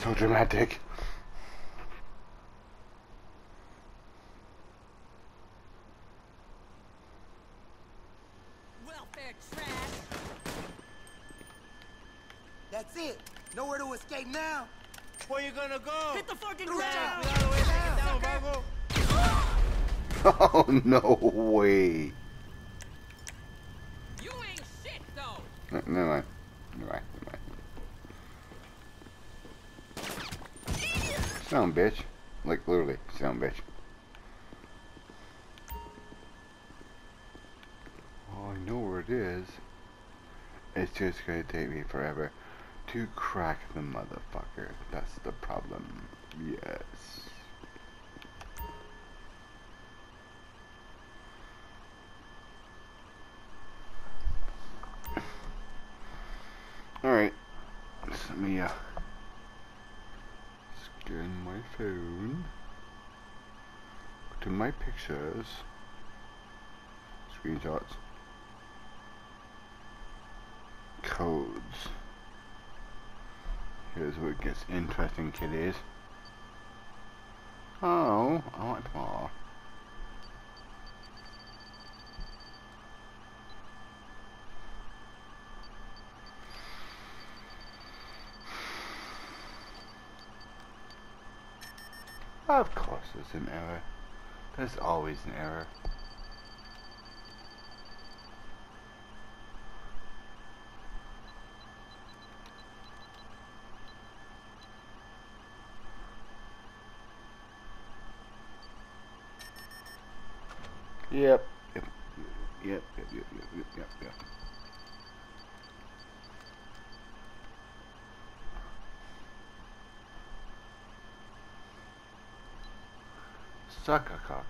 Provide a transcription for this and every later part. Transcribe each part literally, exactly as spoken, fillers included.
So dramatic. Welfare trash. That's it. Nowhere to escape now. Where you gonna go? Hit the fucking Down, ground. down, down, down, Vago. Oh, no way. You ain't shit though. No, never mind. Never mind. Never mind. Sound bitch. Like literally, sound bitch. Oh, I know where it is. It's just gonna take me forever to crack the motherfucker. That's the problem. Yes. Alright. Let me uh scan my phone. Go to my pictures. Screenshots. Codes. Here's where it gets interesting, kiddies. Oh, I want more. Of course there's an error. There's always an error. Yep. Yep. Yep. Yep. Yep. Yep. Yep. Yep. Yep. Suck a cock.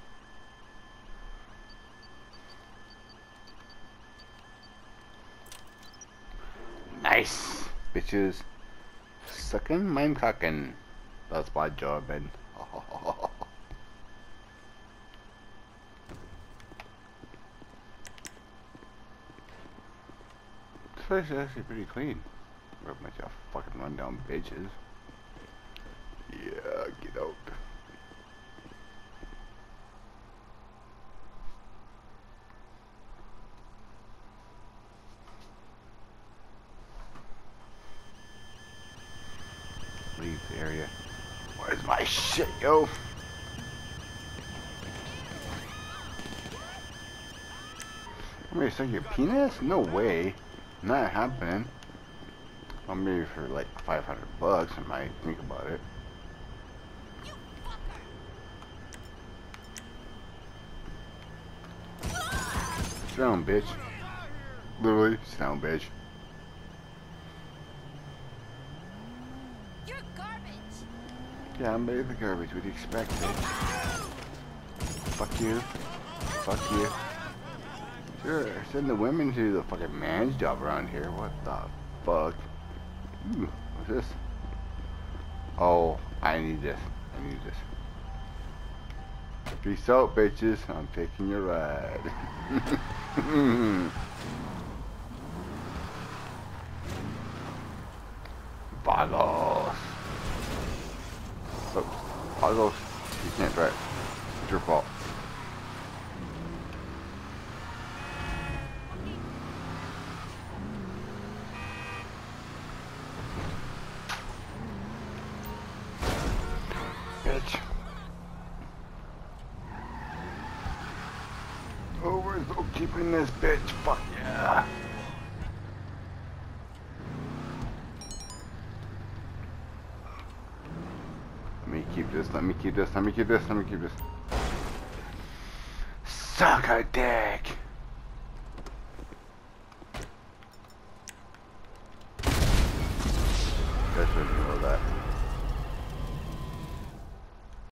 Nice, bitches. Sucking, mine cocking. That's my job, man. This place is actually pretty clean. We're a bunch of fucking rundown bitches. Yeah, get out. Leave the area. Where's my shit, yo? I'm gonna suck your penis? No way. Not happening. Well, maybe for like five hundred bucks, I might think about it. Sound bitch. Literally, sound bitch. You're garbage. Yeah, I'm made of the garbage. What do you expect, bitch? Fuck you. Fuck you. Sure, send the women to the fucking man's job around here. What the fuck? Ooh, what's this? Oh, I need this. I need this. Peace out, bitches. I'm taking your ride. Boggles. Oh, Boggles. You can't drive. It's your fault. Bitch. Oh, we're so keeping this bitch. Fuck yeah. Let me keep this, let me keep this, let me keep this, let me keep this. Suck a dick.